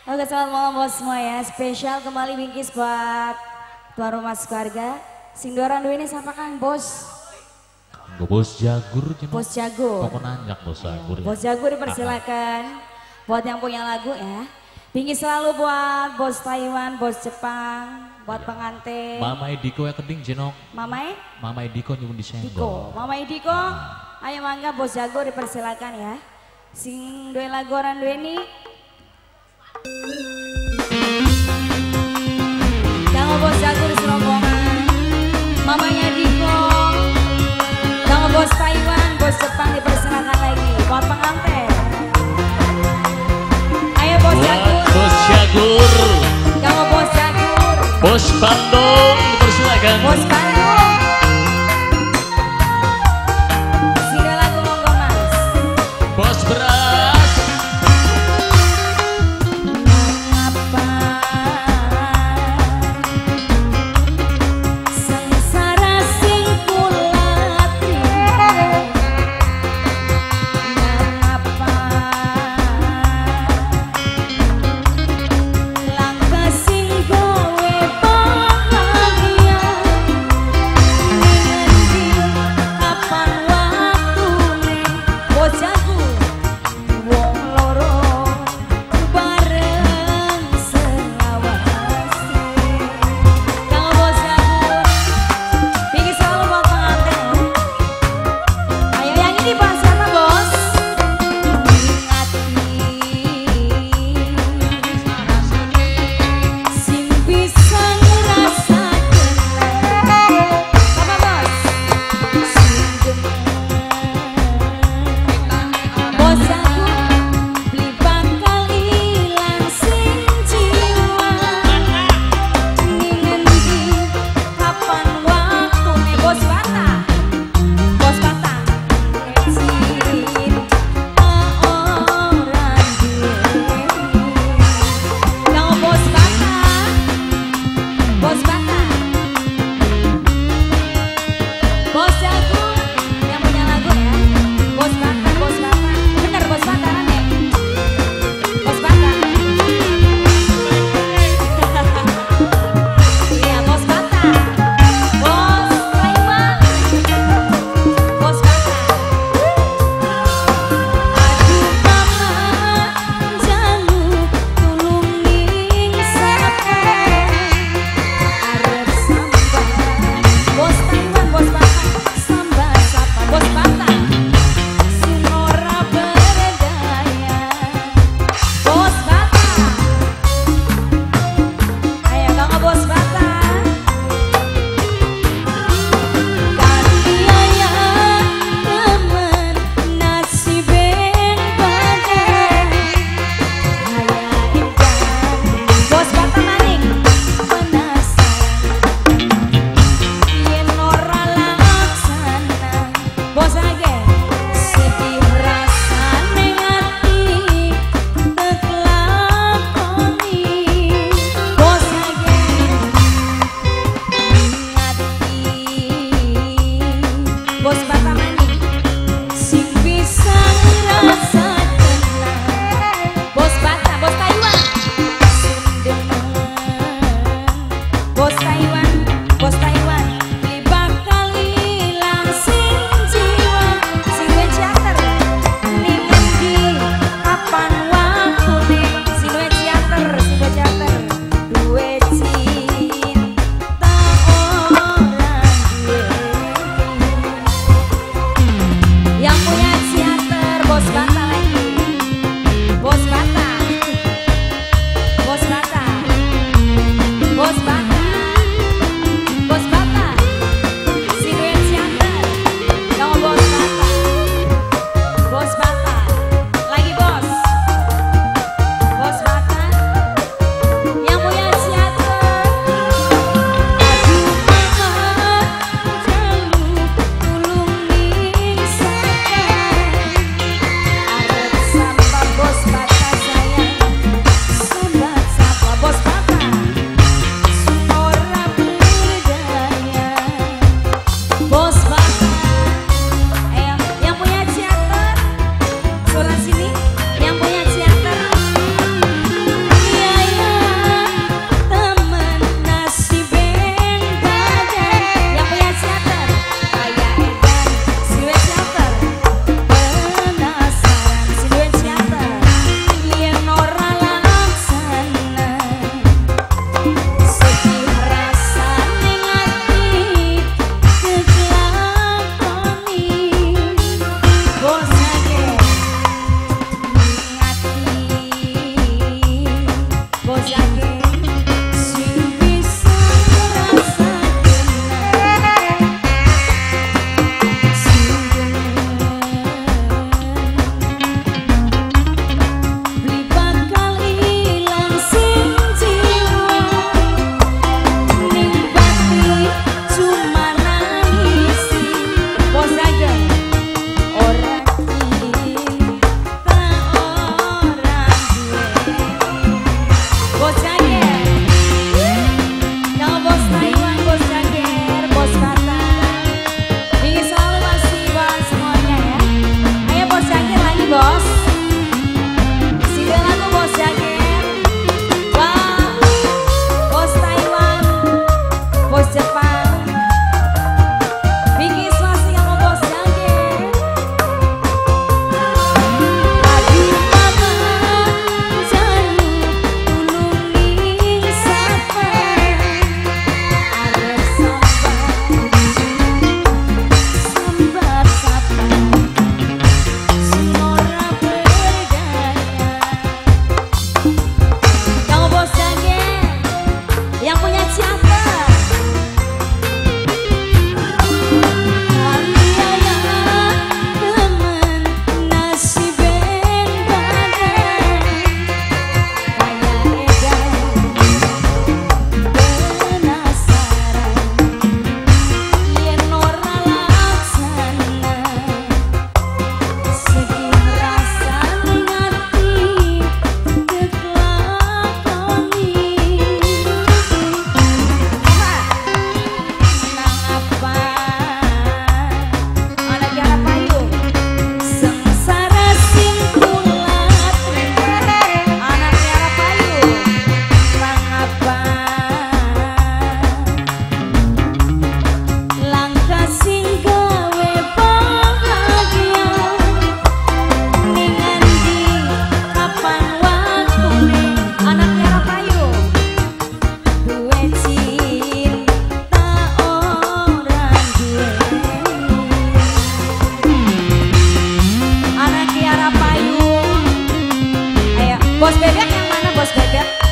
Oke, selamat malam buat semua ya. Spesial kembali bingkis buat tuan rumah sekeluarga. Sing duaran duwe ini siapa Kang Bos? Kanggo Bos Jagur. Bos Jagur. Pokok nanyak Bos Jagur. Bos Jagur dipersilakan. Buat yang punya lagu ya. Bingkis selalu buat Bos Taiwan, Bos Jepang, buat pengantin. Mama Ediko ya keding jenong. Mama Ediko nyuwun disenggol. Diko. Mama Ediko, ayo mangga Bos Jagur dipersilakan ya. Sing duwe lagu orang duwe ini. Kanggo Bos Jagur serombongan. Mamanya Diko. Kanggo Bos Taiwan, Bos Jepang dipersilakan lagi. Buat pengantin. Ayo Bos Jagur. Bos Jagur. Kanggo Bos Jagur. Bos Bandung dipersilakan. Bos Bandung. Sini lagu monggo Mas. Bos Beras. Mengapa sengsara sing kula trima? Mengapa langkah sing kowe bahagia? Bebek yang mana bos bebek?